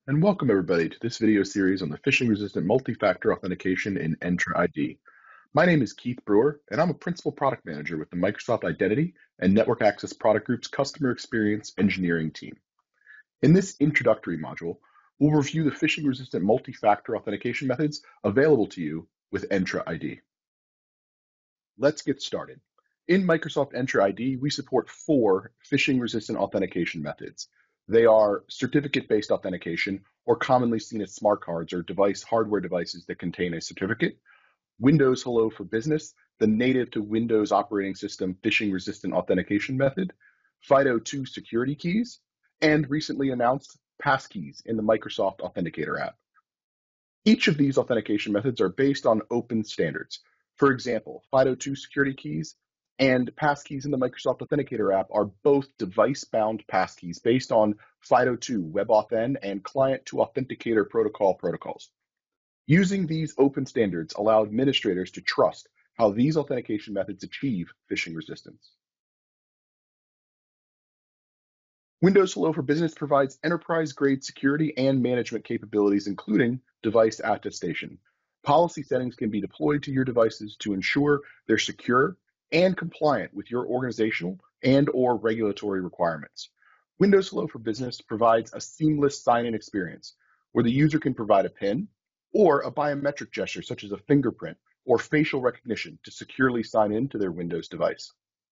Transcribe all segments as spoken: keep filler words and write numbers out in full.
And welcome everybody to this video series on the phishing-resistant multi-factor authentication in Entra I D. My name is Keith Brewer, and I'm a Principal Product Manager with the Microsoft Identity and Network Access Product Group's Customer Experience Engineering team. In this introductory module, we'll review the phishing-resistant multi-factor authentication methods available to you with Entra I D. Let's get started. In Microsoft Entra I D, we support four phishing-resistant authentication methods. They are certificate-based authentication, or commonly seen as smart cards or device hardware devices that contain a certificate, Windows Hello for Business, the native to Windows operating system phishing-resistant authentication method, FIDO two security keys, and recently announced passkeys in the Microsoft Authenticator app. Each of these authentication methods are based on open standards. For example, FIDO two security keys and passkeys in the Microsoft Authenticator app are both device-bound passkeys based on FIDO two WebAuthn and client-to-authenticator protocol protocols. Using these open standards allow administrators to trust how these authentication methods achieve phishing resistance. Windows Hello for Business provides enterprise-grade security and management capabilities, including device attestation. Policy settings can be deployed to your devices to ensure they're secure and compliant with your organizational and or regulatory requirements. Windows Hello for Business provides a seamless sign-in experience where the user can provide a PIN or a biometric gesture such as a fingerprint or facial recognition to securely sign in to their Windows device.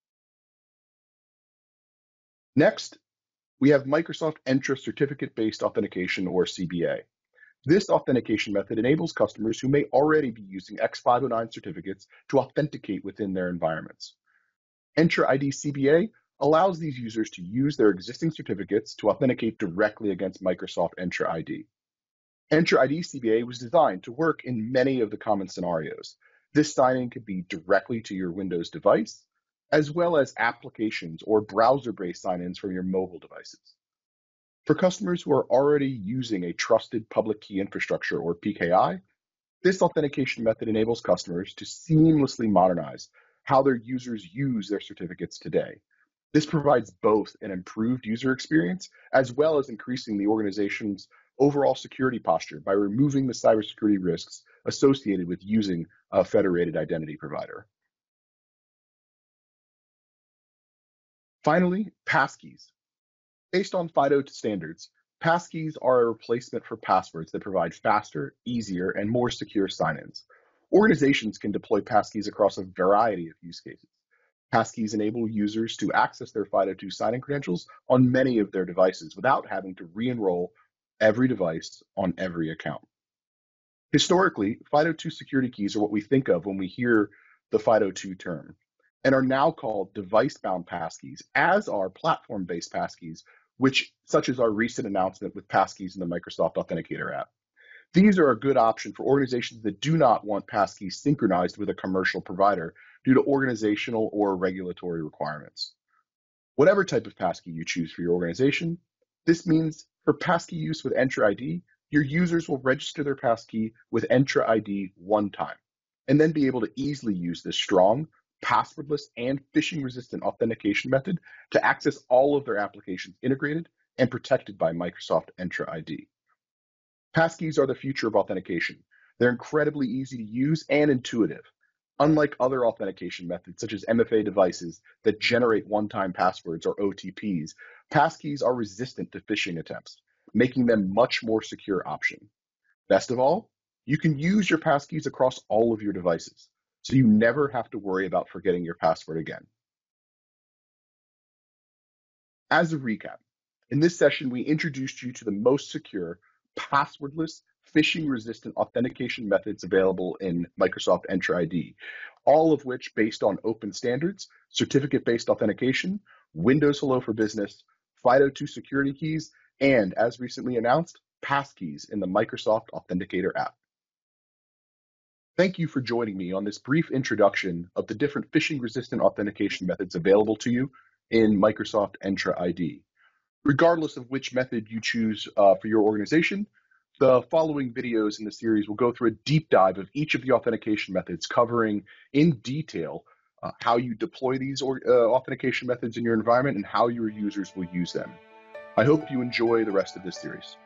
Next, we have Microsoft Entra Certificate-Based Authentication, or C B A. This authentication method enables customers who may already be using X five oh nine certificates to authenticate within their environments. Entra I D C B A allows these users to use their existing certificates to authenticate directly against Microsoft Entra I D. Entra I D C B A was designed to work in many of the common scenarios. This sign-in could be directly to your Windows device, as well as applications or browser-based sign-ins from your mobile devices. For customers who are already using a trusted public key infrastructure, or P K I, this authentication method enables customers to seamlessly modernize how their users use their certificates today. This provides both an improved user experience as well as increasing the organization's overall security posture by removing the cybersecurity risks associated with using a federated identity provider. Finally, passkeys. Based on FIDO standards, passkeys are a replacement for passwords that provide faster, easier, and more secure sign-ins. Organizations can deploy passkeys across a variety of use cases. Passkeys enable users to access their FIDO two sign-in credentials on many of their devices without having to re-enroll every device on every account. Historically, FIDO two security keys are what we think of when we hear the FIDO two term, and are now called device-bound passkeys, as are platform-based passkeys, which, such as our recent announcement with passkeys in the Microsoft Authenticator app. These are a good option for organizations that do not want passkeys synchronized with a commercial provider due to organizational or regulatory requirements. Whatever type of passkey you choose for your organization, this means for passkey use with Entra I D, your users will register their passkey with Entra I D one time, and then be able to easily use this strong, passwordless, and phishing-resistant authentication method to access all of their applications integrated and protected by Microsoft Entra I D. Passkeys are the future of authentication. They're incredibly easy to use and intuitive. Unlike other authentication methods, such as M F A devices that generate one-time passwords or O T Ps, passkeys are resistant to phishing attempts, making them a much more secure option. Best of all, you can use your passkeys across all of your devices, so you never have to worry about forgetting your password again. As a recap, in this session, we introduced you to the most secure, passwordless, phishing-resistant authentication methods available in Microsoft Entra I D, all of which based on open standards, certificate-based authentication, Windows Hello for Business, FIDO two security keys, and, as recently announced, passkeys in the Microsoft Authenticator app. Thank you for joining me on this brief introduction of the different phishing-resistant authentication methods available to you in Microsoft Entra I D. Regardless of which method you choose uh, for your organization, the following videos in the series will go through a deep dive of each of the authentication methods, covering in detail uh, how you deploy these or, uh, authentication methods in your environment and how your users will use them. I hope you enjoy the rest of this series.